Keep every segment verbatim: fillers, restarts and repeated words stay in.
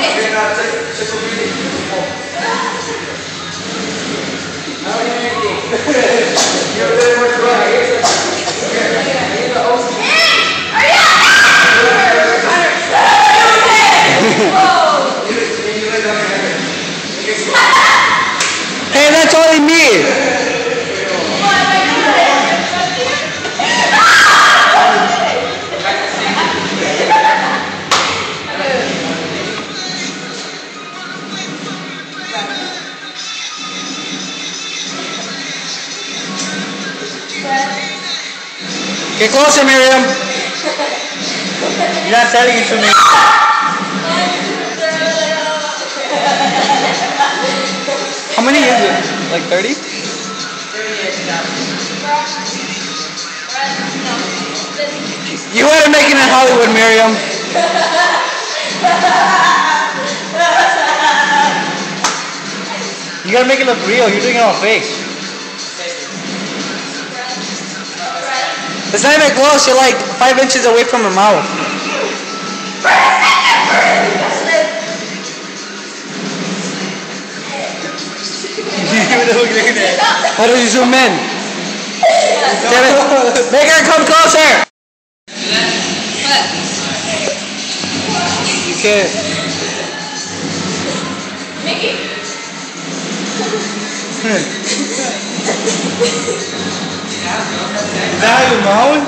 Hey, that's all he needs. Get closer, Miriam. You're not selling it to me. How many is it? Like thirty? You had to make it in Hollywood, Miriam. You gotta make it look real. You're doing it on fake. It's not even close. You're like five inches away from her mouth. How do you zoom in? Make her come closer. You can't. Mickey. Is that how you're mowing?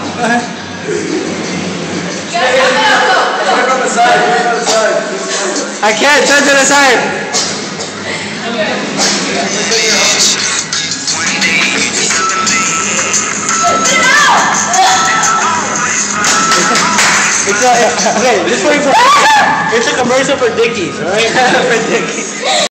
I can't, turn to the side. It's a, okay, this way for, it's a commercial for Dickies, alright? For Dickies.